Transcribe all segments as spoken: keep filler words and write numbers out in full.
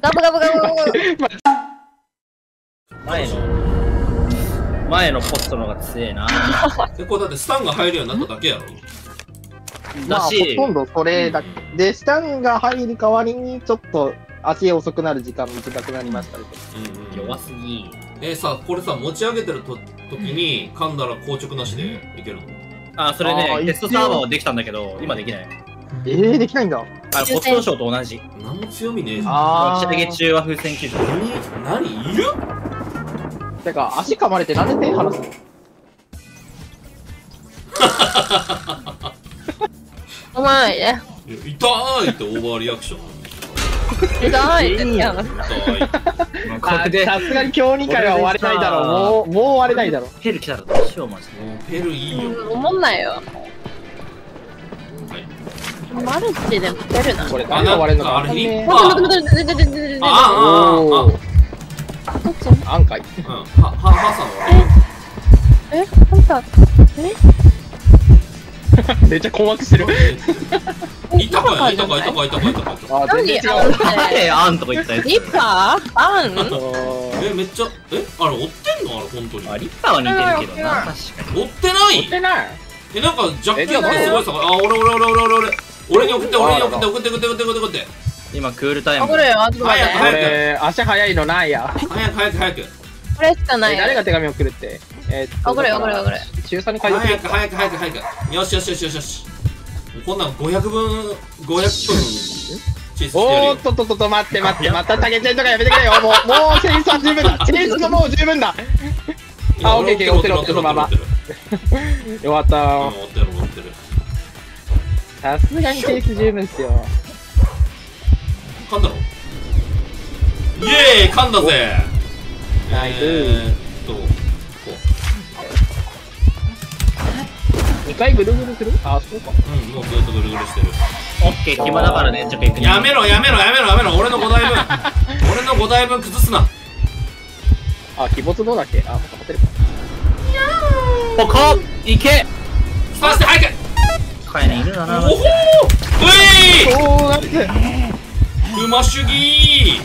ガブガブガブガブ。 前の前のポストの方が強えな。 え、これだってスタンが入るようになっただけやろ。 まあ、ほだし、 とんどそれだけ。で、スタンが入る代わりに、ちょっと足遅くなる時間短くなりましたみたいうんうん。 弱すぎ。 えー、さ、これさ、持ち上げてると時に噛んだら硬直なしでいけるの？ あ、それあーね、テストサーバーはできたんだけど、今できない。 な。えー、できないんだ。 あの、ポストショーと同じ。 何も強みねえじゃん。 あ打ち上げ中は風船救助。 何何いる？ ー。てか、足噛まれてなんで手離すの？ お前ね。 いや痛いってオーバーリアクション。 痛いってやん。 痛い。 これで、 さすがに今日にかいは終われないだろう。もう、もう終われないだろう。 ペル来たらどうしよう、マジで。 もうペルいいよ。 うん、思んないよ。 はい。 マルチでも出るな。 これ、誰が終われるのかあなんかあれにわかんね待って待って待って待って待って待って待って。 あああおー。 どっち？ あんかい。 ああ。うん。は、は、はさんはえ、あんた、え？ めっちゃ困惑してる。 いたかいたかいたかいたかいたかいたか。 あ、全然違う。 何あんたえ、あんとか言ったやつ。 リッパー？あん？ え、めっちゃ、え、あれ追ってんのあれ、本当に。 あ、リッパーは似てるけどな、確かに。 追ってない追ってない。 え、なんか、弱えじゃあ点ってすごいさ、あ、俺俺俺俺俺俺俺に送って、俺に送って、送って、送って、送って、送って、送って。 今、クールタイム。 送るよ、ちょっと待って。 早く俺、足早いのないや。 早く早く早く。 これしかないよ。 え誰が手紙送るって。えーっと送るよ、送るよ、送るよ。 中さんに書いて早く早く早く早く。よしよしよしよしよし。こんなんごひゃくぶん、ごひゃく分、チーズしてやるよおーっ。とっとっとっと、待って待って、またタケチェンとかやめてくれよ。もう、もう、センスは十分だ。センスがもう十分だ。あオッケーオッケー追ってる追ってるそのまま追ってるよかった追っー。 てる追ってる。 さすがにセンス十分っすよ。 噛んだろイエーイ噛んだぜナイスえーっと、こにかいぐるぐるするあ、そうか。 う。うん、もうずっとぐるぐるしてる。 オッケー、暇だからね、ちょっと行くね。 やめろやめろやめろやめろ俺のごだいぶん俺のごだいぶん崩すな。 あ、鬼没どうだっけあ、もう勝てるか。 ポコッ行けスパーして早くカエネいるだな。 おほーういおー、なんて。 うま主義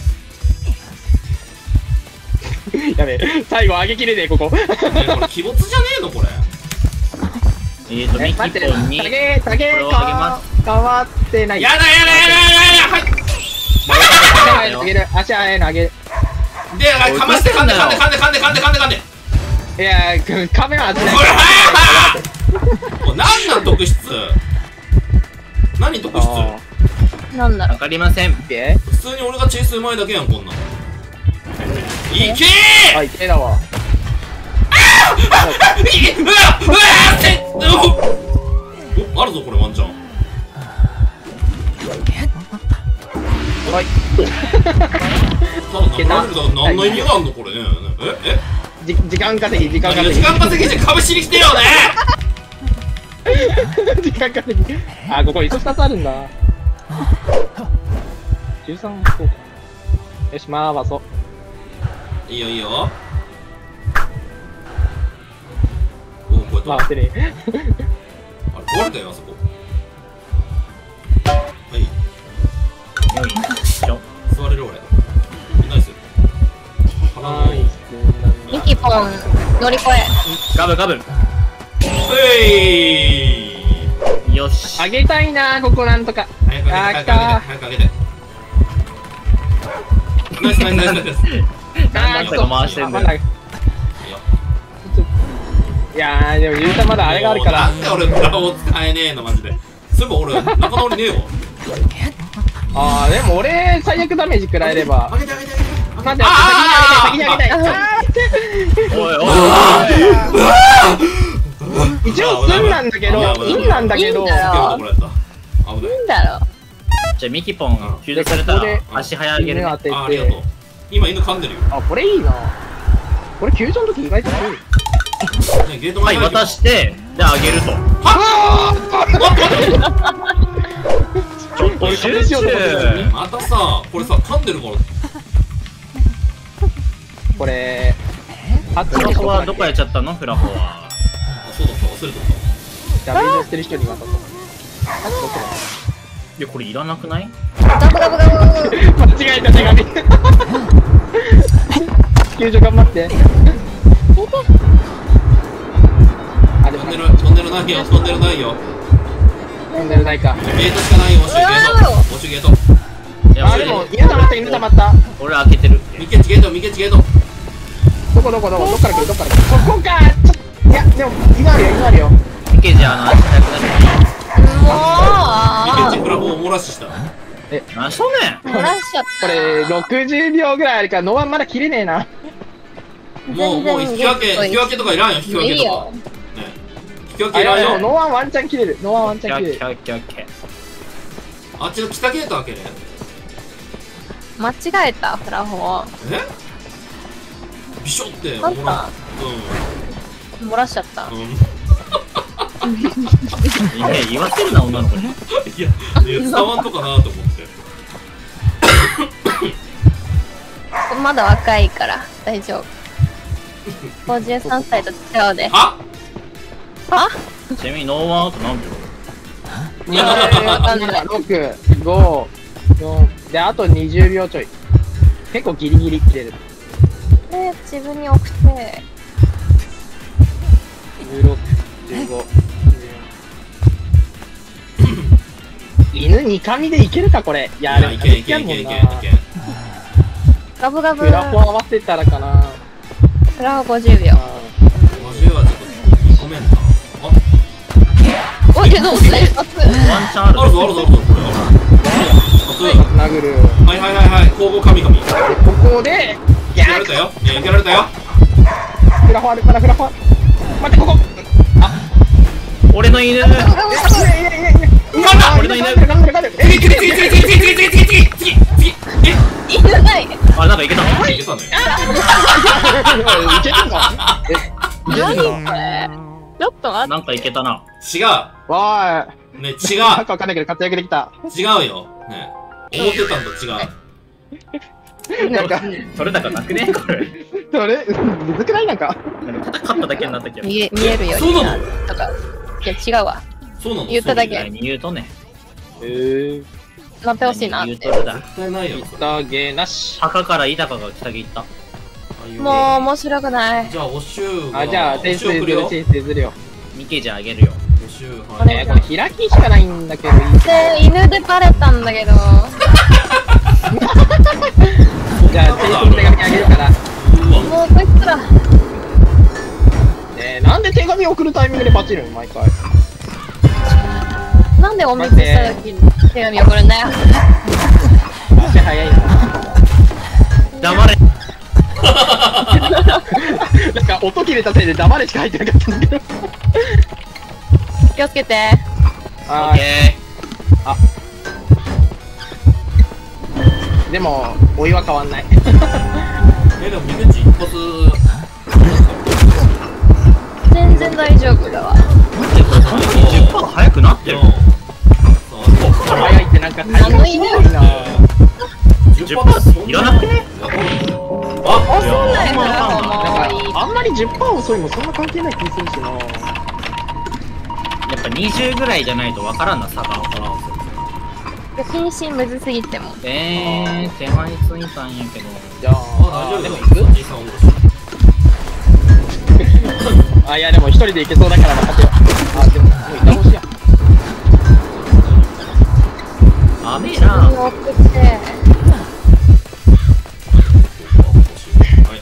やべえ、最後上げきれねえ、ここ。 え、これ鬼没じゃねえのこれ。 えーと、ミキ待って、 ポンに、 タゲ、タゲ、 これをかあげま変わってない。 やだやだやだやだやだはい足上げる、足上げる、上げる。 で、かまして噛んで噛んで噛んで噛んで噛んで噛んで噛んでいやー、カメラ当てない。 これもうなんなん特質何特質あわなんだろう。 かりません。 ーで、 普通に俺がチェイスうまいだけやんこんなんいけーあ、いけだわ。 いけうわうわーっておおあるぞこれワンチャンはい。 ただ流れるだから何の意味があんのこれねええじ時間稼ぎ、時間何が稼ぎ。 時間稼ぎして株しに来てよね時間稼ぎ。あ、ここ糸ふたつあるんだ。じゅうさん、そうか。よし、まあ、バソ。 いいよいいよおおこうやってまあ、てね。 あれ壊れたよあそこはいよいしょ。 座れる俺ナイス鼻のナイス。 ミキポン乗り越え。 ガブガブ。 えいよし。 あげたいな、ここなんとか。 早くあー、 上げて来た早く上げて早く上げてナイスナイスナイスナイス何だったか回してんだよ。 まだいやー、でも、ゆうたまだあれがあるから。 なんで俺ブラを使えねえのマジでそういえば俺仲直りねえよあー、でも俺、最悪ダメージ食らえれば。 上げて上げて上げてなんで、 あ先にあげたい、先にあげたい。 おいおい一応、すんなんだけど、いいんなんだけどいいん、だよこれやった危ないなんだろう。 じゃあミキポン救助されたら足早上げるね。 犬当てあありがとうて。 今犬噛んでるよあ、これいいな。これ、救助の時意外と強い。 ねゲートはい、渡して、で、上げると。 ちょっと俺、隠しようと思ってたのに。 またさこれさ噛んでるからこれ、あっちフラにホはどこやっちゃったのフラホは。 あそうだった忘れてたダメージをしてる人に渡った。あっちどこだいや、これいらなくない？ ダガブガブガブガブ。 間違えた手紙。救助頑張って。あ、でもトンネルトンネルないよトンネルないよ。 トンネルないか。 ゲートしかないよ。押しゲート押しゲート。 いやあ、でも犬溜まった犬溜まった。 俺開けてる。 ミケチゲートミケチゲート。 どこどこどこどっから来るどっから来る。そこか。ちょいやでも犬あるよ犬あるよ。 ミケじゃあの足早くミケチもプラフォー漏らしした。 な何しとんねん。 う。漏らしちゃっこれろくじゅうびょうぐらいあるからノアまだ切れねえな。 もうもう引き分け引き分けとかいらんよ引きた。 分けとか。 いいよ。 ね引き分けあいらんよ。 いやでもノアワンチャン切れるノアワンチャン切れる。 キャッキャッキャッキャッ。 あっちの北ゲート開けね。 間違えた、フラフォえ？ビショってあった漏らー。漏らしちゃった。 うんうん。 いや言わせるな女の子に。 いやいや伝わんとかなと思って。 まだ若いから大丈夫。ごじゅうさんさいと違うで。 あ？ あ？ ちなみにノーワンアウト何秒？ にわかんないろく、ご、よんであとにじゅうびょうちょい。結構ギリギリ切れる。 えー、自分に送って。 じゅうろく、じゅうご、じゅうよん。犬にかみでいけるかこれ。いやでもいけんいけんいけんいけんいけん。 ガブガブ。 フラフォ合わせたらかな。 フラフォごじゅうびょう。 ごじゅうはちょっとごめんな。あおい、どうする？ ワンチャンある。 あるぞあるぞあるぞこれ。 殴る。 はいはいはいはい交互神々。 でここでいややられたよ。いややられたよ。 フラフォあるまだフラフォある。待ってここ。 俺の犬。 いやいやいやいやいや。 俺の犬。 頑張る頑張る。え次次次次次次次次次次次いらない。 あ、なんかいけた。 えいけたね。 いけるの？え、いけるの？ これ。ちょっと待なんかいけたな。 違う。 おい。 ね違なんかわかんないけど活躍できた。 う違うよ。ね思ってたんと違う。 なんか取れたかなくねこれ。 それむずくないなんか。 なんか勝っただけになったけど。 って。見え、見えるように。 そうなの？ とか。いや、違うわ。 そうなの？ 言っただけ何言うとね。 へえ。 なってほしいなって何言う。とるだ。 絶対ないよ。それだげなし。 墓から井高が北木行った。 あいうねもう面白くない。 じゃあおしゅうがあじゃあ点数おしゅう送るよ。 譲る点数譲るよ。 ミケじゃあげるよ。 おしゅうこれはい。 えこれ開きしかないんだけどいい。 で、犬でバレたんだけど。 じゃあ点数の手紙あげるから。 うわ。 もうこいつら。 ねえなんで手紙送るタイミングでバチるの毎回。 なんでお水した時に手紙送るんだよ。 足早いな。 黙れ。 なんか音切れたせいで黙れしか入ってなかったんだけど。 気をつけて。 オあッケでもお湯は変わんない。 えでもミケチ一発。 全然大丈夫だわ。 ー。待ってこれ最近 じゅっパーセント 早くなってる。 早いってなんかタイミングすごいな。 じゅっパーセント いらなくね？ あ遅ないな、 なんもかあんまり じゅっパーセント 遅いもそんな関係ない気するしな。 やっぱにじゅうぐらいじゃないとわからんな、差が。 う。謹慎むずすぎても。 えー、手前ついたんやけど。 じゃああ大丈夫だよ。 でも行おじいさんおろし。 く？あいやでも一人で行けそうだから任せよう。あでももういたほしいや。 雨な。 送って。 はい。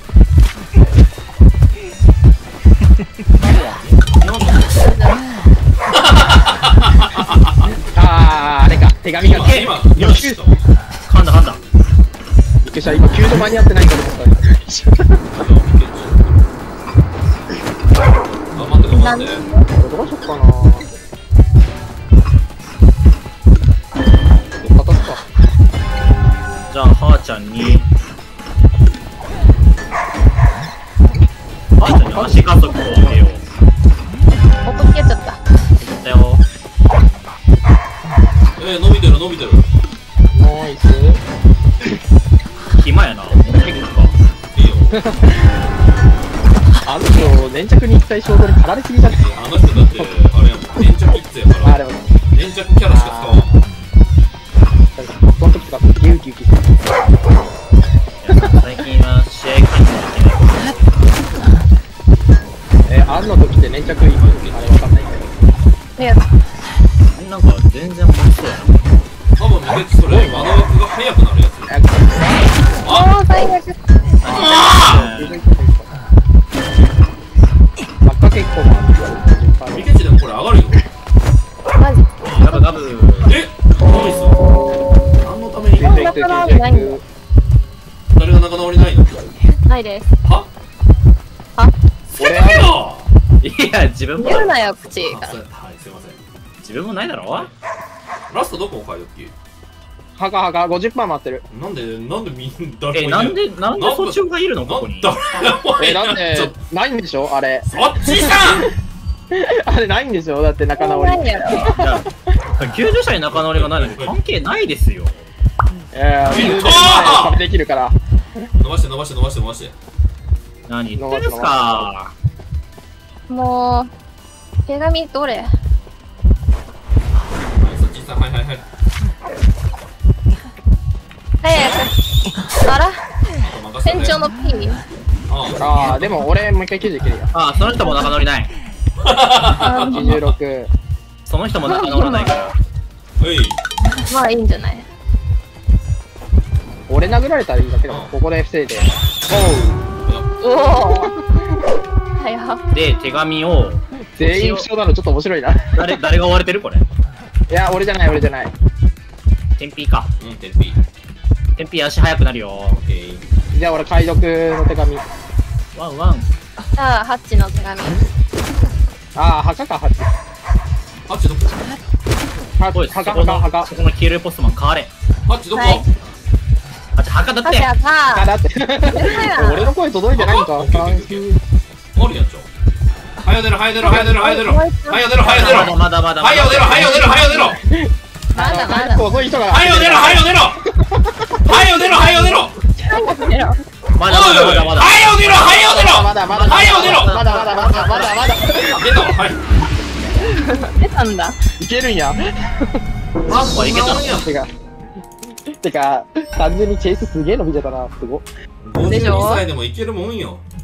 あーあれか手紙が今来今よしと。 噛んだ噛んだ。 びっくりした今救助間に合ってないかと思った。 頑張って頑張って。 どうしよっかな。片すか。 じゃあ、はーちゃんに。はーちゃんに足加速を入れよう。 音消えちゃった。 言ったよ。 えー伸びてる伸びてる。 ナイス。 暇やな。結構か。 いいよ。 あの人粘着に一体衝動に駆られすぎじゃねあの人だってあれやもん粘着キッズやから。 あでも粘着キャラしか使わんもん。 その時使っ仲直りないの？ ないです。 ははつけとけよ。 いや、自分も言うなよ、口が。 あそうはい、すいません。 自分もないだろ。 ラストどこ買い時？ はかはか、ごじゅっパーセント 待ってる。 なんで、なんでみんな誰え、 もいなんで、なんでそっちがいるのここに。 誰もいえ、 ないだってちょ、 ないんでしょあれ。 そっちさんあれないんでしょだって仲直り。 ないやろ。 いやきゅうじゅっさい仲直りがないのに関係ないですよ。 えー、じゅうねんまえ壁できるから。 伸ばして伸ばして伸ばして伸ばして。 何言ってんすか。 もう、手紙どれ？ はい、そっちさん、はいはいはい。 早く。あら任せて船長の P？ あああ、でも俺もう一回きゅうじゅう切るよ。 ああ、その人も仲直りない。 あにじゅうろく。 その人も仲直らないから。 あ、うい。 まあいいんじゃない？ 俺殴られたらいいだけど、ここで防いで。 おお。早っ。 で、手紙を、 全員負傷なのちょっと面白いな。い誰、誰が追われてるこれ。 や、俺じゃない、俺じゃない。 天秤か。 うん、テンピー。 天秤足速くなるよ。 オッケー。 じゃあ俺解読の手紙。 ワンワン。 じゃあ、ハッチの手紙。 ああ、墓か、墓。 ハッチどこ？ おい、 墓、 そこ墓、墓の、。そこの黄色いポストマン変われ。 ハッチどこ？ はいあっち墓だって。 ハッチはさ、 あ、だって。俺の声届いてないんか。 オッケーオッケーオッケーあるやんちょ。はよ出ろ、はよ出ろ、はよ出ろ、はよ出ろ。はよ出ろ、はよ出ろ。 まだまだまだ。 はよ出ろ、はよ出ろ、はよ出ろ。 まだまだ。 結構遅い人が。 はよ出ろ、はよ出ろ。はよ出ろ、はよ出ろ。 出ろ。 まだまだまだまだ。 はよ出ろ、はよ出ろ。 まだまだ。 はよ出ろ。 まだまだまだまだまだ。 出たわ、はい。 出たんだ。 いけるんや。 あ、これいけたのやん。 てか、てか、単純にチェイスすげえ伸びちゃったな、すご。 ごじゅうにさいでもいけるもんよ。